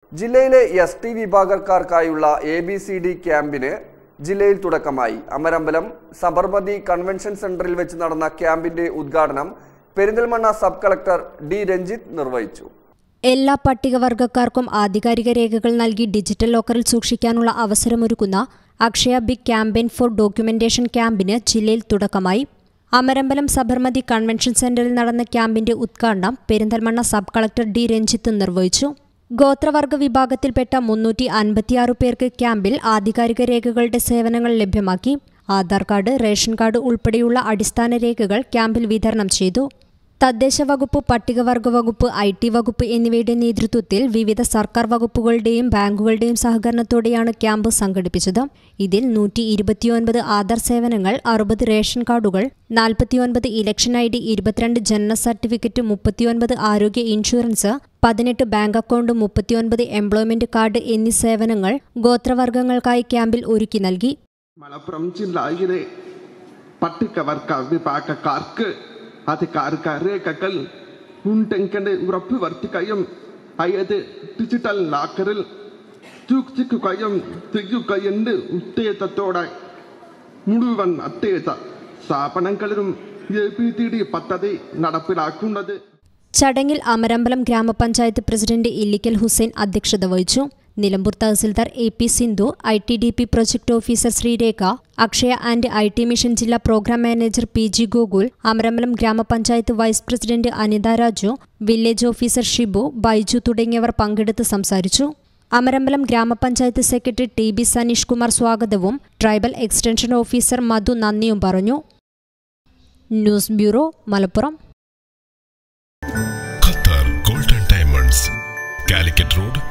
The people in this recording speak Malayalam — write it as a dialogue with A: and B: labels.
A: ജില്ലയിലെ ST വിഭാഗക്കാർക്കായുള്ള ABCD ക്യാമ്പിന് ജില്ലയിൽ തുടക്കമായി. അമരമ്പലം സബർമതി കൺവെൻഷൻ സെന്ററിൽ വെച്ച് നടന്ന ക്യാമ്പിന്റെ ഉദ്ഘാടനം Perinthalmanna sub collector D Ranjith നിർവഹിച്ചു.
B: എല്ലാ പട്ടികവർഗക്കാർക്കും ആധികാരിക രേഖകൾ നൽകി ഡിജിറ്റൽ ലോക്കറിൽ സൂക്ഷിക്കാനുള്ള അവസരമൊരുക്കുന്ന Akshaya big campaign for documentation ക്യാമ്പിന് ജില്ലയിൽ തുടക്കമായി. അമരമ്പലം സബർമതി കൺവെൻഷൻ സെന്ററിൽ നടന്ന ക്യാമ്പിന്റെ ഉദ്ഘാടനം Perinthalmanna sub collector D Ranjith നിർവഹിച്ചു. ഗോത്രവർഗ വിഭാഗത്തിൽപ്പെട്ട 356 പേർക്ക് ക്യാമ്പിൽ ആധികാരിക രേഖകളുടെ സേവനങ്ങൾ ലഭ്യമാക്കി. ആധാർ കാർഡ്, റേഷൻ കാർഡ് ഉൾപ്പെടെയുള്ള അടിസ്ഥാന രേഖകൾ ക്യാമ്പിൽ വിതരണം ചെയ്തു. തദ്ദേശ വകുപ്പ്, പട്ടികവർഗ വകുപ്പ്, IT വകുപ്പ് എന്നിവയുടെ നേതൃത്വത്തിൽ വിവിധ സർക്കാർ വകുപ്പുകളുടെയും ബാങ്കുകളുടെയും സഹകരണത്തോടെയാണ് ക്യാമ്പ് സംഘടിപ്പിച്ചത്. ഇതിൽ 129 ആധാർ സേവനങ്ങൾ, 60 റേഷൻ കാർഡുകൾ, 49 ഇലക്ഷൻ ID, 22 ജനന സർട്ടിഫിക്കറ്റ്, 39 ആരോഗ്യ insurance, 18 bank account, 39 employment card എന്നീ സേവനങ്ങൾ ഗോത്രവർഗങ്ങൾക്കായി ക്യാമ്പിൽ ഒരുക്കി നൽകി.
C: മലപ്പുറം ജില്ലയിലെ പട്ടികവർഗ വിഭാഗക്കാർക്ക് അധികാരിക രേഖകൾ ഉണ്ടെങ്കിൽ ഉറപ്പുവരുത്തുകയും അതായത് ഡിജിറ്റൽ ലോക്കറിൽ സൂക്ഷിക്കുകയും ചെയ്യുകയെന്ന ഉദ്ദേശത്തോടെ മുഴുവൻ അധ്യക്ഷ സ്ഥാപനങ്ങളിലും ABCD പദ്ധതി നടപ്പിലാക്കുന്നത്.
B: ചടങ്ങിൽ അമരമ്പലം ഗ്രാമപഞ്ചായത്ത് പ്രസിഡന്റ് ഇല്ലിക്കൽ ഹുസൈൻ അധ്യക്ഷത വഹിച്ചു. Nilambur tahsildar AP Sindhu, ITDP project officer Sreerekha, Akshaya and IT mission ജില്ലാ programme manager PG Gokul, Amarambalam Gramapanchayat vice president Anitha Raju, village officer Shibu, Baiju തുടങ്ങിയവർ പങ്കെടുത്ത് സംസാരിച്ചു. അമരമ്പലം ഗ്രാമപഞ്ചായത്ത് സെക്രട്ടറി TB സനീഷ് കുമാർ സ്വാഗതവും ട്രൈബൽ എക്സ്റ്റൻഷൻ ഓഫീസർ മധു നന്ദിയും പറഞ്ഞു. News bureau, Malappuram.
D: Qatar golden diamonds, Calicut road,